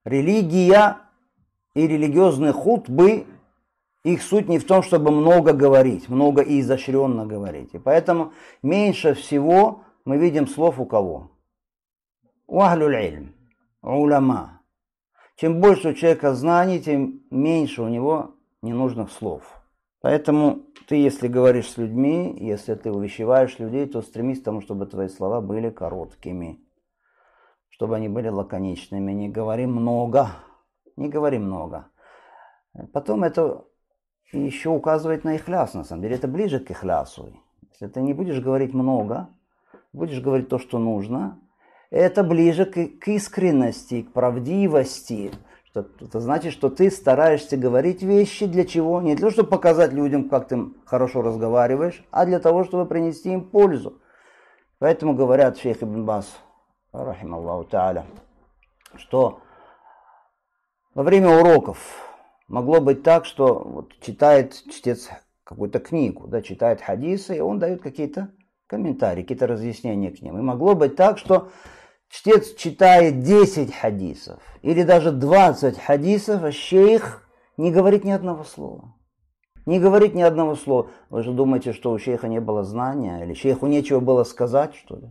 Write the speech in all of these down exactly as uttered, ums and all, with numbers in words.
Религия и религиозные хутбы, их суть не в том, чтобы много говорить, много и изощренно говорить. И поэтому меньше всего мы видим слов у кого? У ахлюль ильм, уляма. Чем больше у человека знаний, тем меньше у него ненужных слов. Поэтому ты, если говоришь с людьми, если ты увещеваешь людей, то стремись к тому, чтобы твои слова были короткими, чтобы они были лаконичными. Не говори много, не говори много. Потом это еще указывает на ихляс, на самом деле. Это ближе к ихлясу. Если ты не будешь говорить много, будешь говорить то, что нужно, это ближе к, к искренности, к правдивости. Это значит, что ты стараешься говорить вещи для чего? Не для того, чтобы показать людям, как ты хорошо разговариваешь, а для того, чтобы принести им пользу. Поэтому говорят шейх Ибн Баз, рахималлаху тааля, что во время уроков могло быть так, что вот читает чтец какую-то книгу, да, читает хадисы, и он дает какие-то комментарии, какие-то разъяснения к ним. И могло быть так, что чтец читает десять хадисов или даже двадцать хадисов, а шейх не говорит ни одного слова. Не говорит ни одного слова. Вы же думаете, что у шейха не было знания, или шейху нечего было сказать, что ли?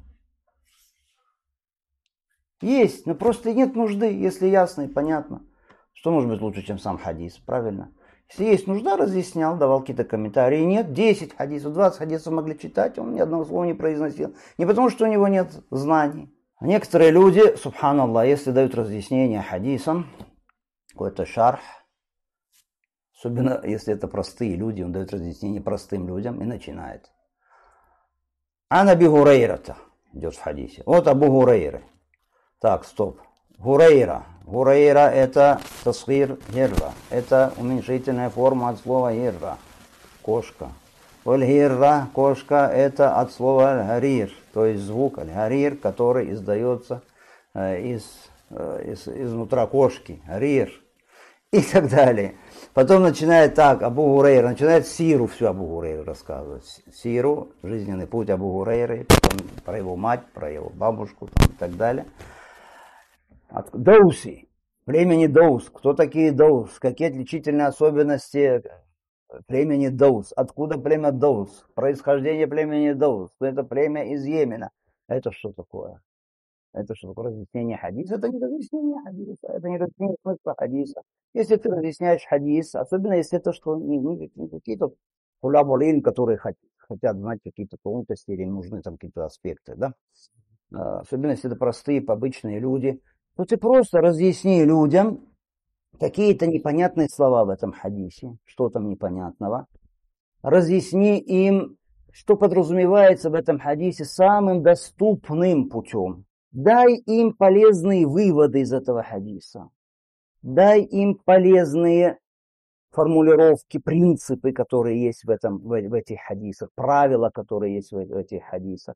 Есть, но просто нет нужды, если ясно и понятно. Что может быть лучше, чем сам хадис, правильно? Если есть нужда, разъяснял, давал какие-то комментарии. Нет, десять хадисов, двадцать хадисов могли читать, он ни одного слова не произносил. Не потому, что у него нет знаний. А некоторые люди, субханаллах, если дают разъяснение хадисам, какой-то шарх, особенно если это простые люди, он дает разъяснение простым людям и начинает. Ан Аби Гурейрата идет в хадисе. Вот Абу Гурейры. Так, стоп. Гурейра. Гурейра это тасгир гирра. Это уменьшительная форма от слова гирра. Кошка. Аль-гирра, кошка, это от слова аль-гарир, то есть звук аль-гарир, который издается э, из, э, из, изнутра кошки, гарир и так далее. Потом начинает так, Абу Гурейра, начинает сиру всю Абу Гурейру рассказывать. Сиру, жизненный путь Абу Гурейры, потом про его мать, про его бабушку там, и так далее. От, Доуси, племени Доус. Кто такие Доус? Какие отличительные особенности племени Доус? Откуда племя Доус? Происхождение племени Доус. Это племя из Йемена. Это что такое? Это что такое? Разъяснение хадиса? Это не разъяснение хадиса. Это не разъяснение смысла хадиса. Если ты разъясняешь хадис, особенно если это что не, не, не какие-то хулябулин, которые хотят, хотят знать какие-то тонкости или нужны там какие-то аспекты, да? Особенно если это простые, обычные люди, то ты просто разъясни людям какие-то непонятные слова в этом хадисе, что там непонятного. Разъясни им, что подразумевается в этом хадисе самым доступным путем. Дай им полезные выводы из этого хадиса. Дай им полезные формулировки, принципы, которые есть в, этом, в, в этих хадисах, правила, которые есть в, в этих хадисах.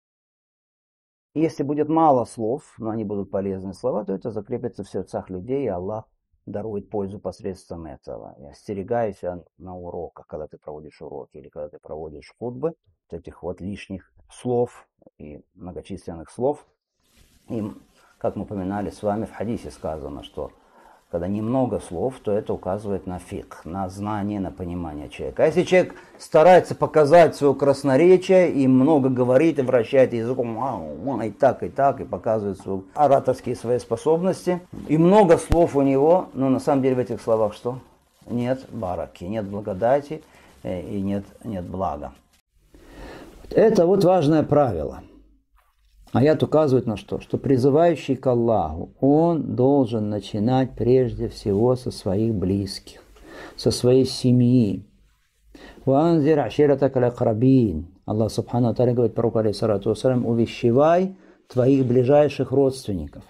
Если будет мало слов, но они будут полезные слова, то это закрепится в сердцах людей, и Аллах дарует пользу посредством этого. И остерегайся на уроках, когда ты проводишь уроки или когда ты проводишь хутбы, вот этих вот лишних слов и многочисленных слов. И, как мы упоминали с вами, в хадисе сказано, что когда немного слов, то это указывает на фикх, на знание, на понимание человека. А если человек старается показать свое красноречие и много говорит и вращает языком, и так, и так, и показывает свои ораторские свои способности, и много слов у него, но на самом деле в этих словах что? Нет бараки, нет благодати и нет, нет блага. Это вот важное правило. Аят указывает на что? Что призывающий к Аллаху, он должен начинать прежде всего со своих близких, со своей семьи. «Ванзир аширатак аль-акрабин». Аллах субхану ва тааля говорит пророку алейхиссалату вассалям: увещевай твоих ближайших родственников.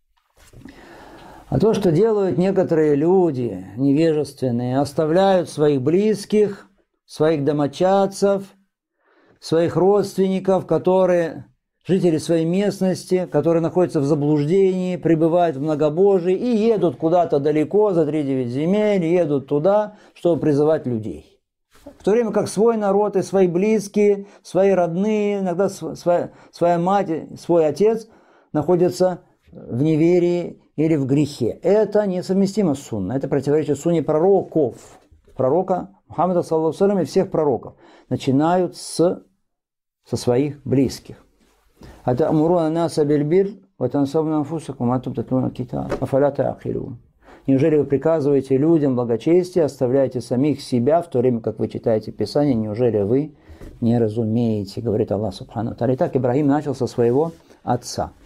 А то, что делают некоторые люди невежественные, оставляют своих близких, своих домочадцев, своих родственников, которые... жители своей местности, которые находятся в заблуждении, пребывают в многобожии и едут куда-то далеко, за три девять земель, едут туда, чтобы призывать людей. В то время как свой народ и свои близкие, свои родные, иногда своя, своя мать, свой отец находятся в неверии или в грехе. Это несовместимо с сунной. Это противоречит сунне пророков. Пророка Мухаммада, саллаллаху алейхи ва саллям, и всех пророков. Начинают с, со своих близких. «Ата'муруна наса биль-бирр ва тансавна анфусакум ва антум татлуна аль-китаб афаля та'акилун». Неужели вы приказываете людям благочестие, оставляете самих себя, в то время как вы читаете Писание? Неужели вы не разумеете, говорит Аллах субхану ва тааля. Итак, Ибрагим начал со своего отца.